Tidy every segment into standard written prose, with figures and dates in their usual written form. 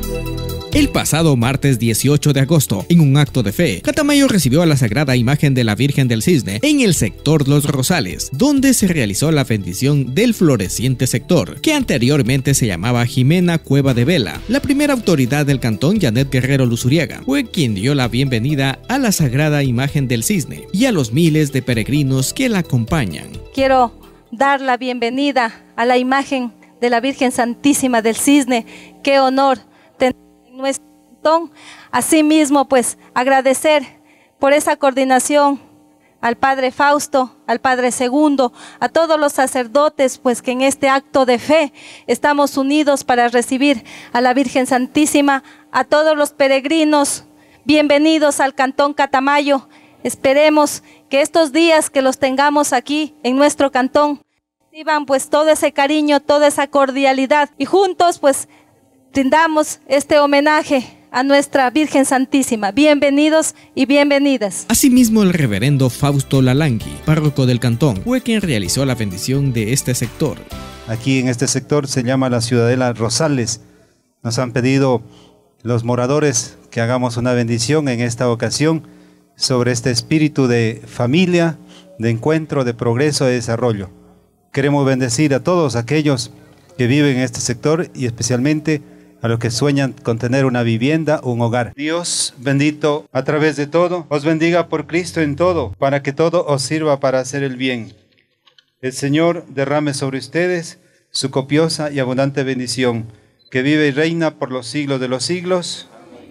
El pasado martes 18 de agosto, en un acto de fe, Catamayo recibió a la sagrada imagen de la Virgen del Cisne en el sector Los Rosales, donde se realizó la bendición del floreciente sector, que anteriormente se llamaba Jimena Cueva de Vela. La primera autoridad del cantón, Janet Guerrero Luzuriaga, fue quien dio la bienvenida a la sagrada imagen del Cisne y a los miles de peregrinos que la acompañan. Quiero dar la bienvenida a la imagen de la Virgen Santísima del Cisne. Qué honor tener en nuestro cantón. Asimismo, pues agradecer por esa coordinación al Padre Fausto, al Padre Segundo, a todos los sacerdotes, pues que en este acto de fe estamos unidos para recibir a la Virgen Santísima, a todos los peregrinos. Bienvenidos al Cantón Catamayo. Esperemos que estos días que los tengamos aquí en nuestro cantón reciban pues todo ese cariño, toda esa cordialidad y juntos pues brindamos este homenaje a nuestra Virgen Santísima. Bienvenidos y bienvenidas. Asimismo, el reverendo Fausto Lalangui, párroco del cantón, fue quien realizó la bendición de este sector. Aquí en este sector se llama la Ciudadela Rosales. Nos han pedido los moradores que hagamos una bendición en esta ocasión sobre este espíritu de familia, de encuentro, de progreso, de desarrollo. Queremos bendecir a todos aquellos que viven en este sector y especialmente a los que sueñan con tener una vivienda, un hogar. Dios bendito a través de todo, os bendiga por Cristo en todo, para que todo os sirva para hacer el bien. El Señor derrame sobre ustedes su copiosa y abundante bendición, que vive y reina por los siglos de los siglos.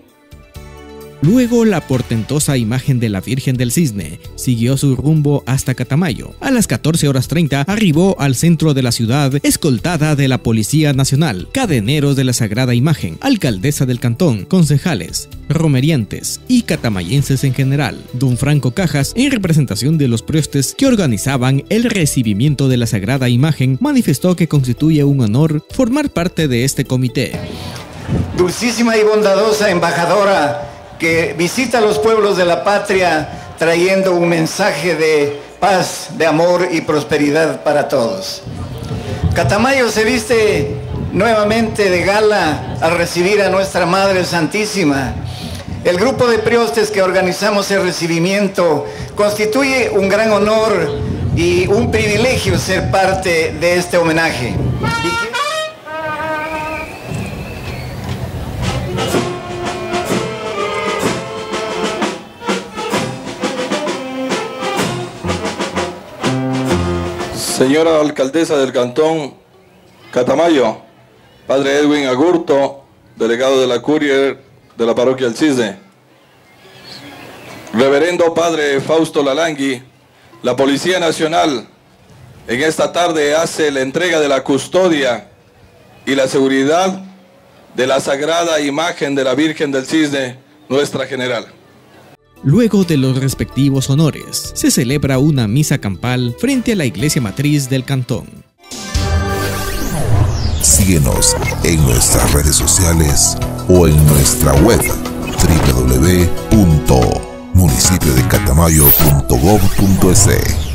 Luego, la portentosa imagen de la Virgen del Cisne siguió su rumbo hasta Catamayo. A las 14:30 arribó al centro de la ciudad, escoltada de la Policía Nacional, cadeneros de la Sagrada Imagen, alcaldesa del cantón, concejales, romeriantes y catamayenses en general. Don Franco Cajas, en representación de los prestes que organizaban el recibimiento de la Sagrada Imagen, manifestó que constituye un honor formar parte de este comité. Dulcísima y bondadosa embajadora que visita a los pueblos de la patria trayendo un mensaje de paz, de amor y prosperidad para todos. Catamayo se viste nuevamente de gala al recibir a nuestra Madre Santísima. El grupo de priostes que organizamos el recibimiento constituye un gran honor y un privilegio ser parte de este homenaje. Señora alcaldesa del cantón Catamayo, Padre Edwin Agurto, delegado de la Curia de la parroquia El Cisne, Reverendo Padre Fausto Lalangui, la Policía Nacional en esta tarde hace la entrega de la custodia y la seguridad de la sagrada imagen de la Virgen del Cisne, nuestra general. Luego de los respectivos honores, se celebra una misa campal frente a la iglesia matriz del cantón. Síguenos en nuestras redes sociales o en nuestra web www.municipiodecatamayo.gov.es.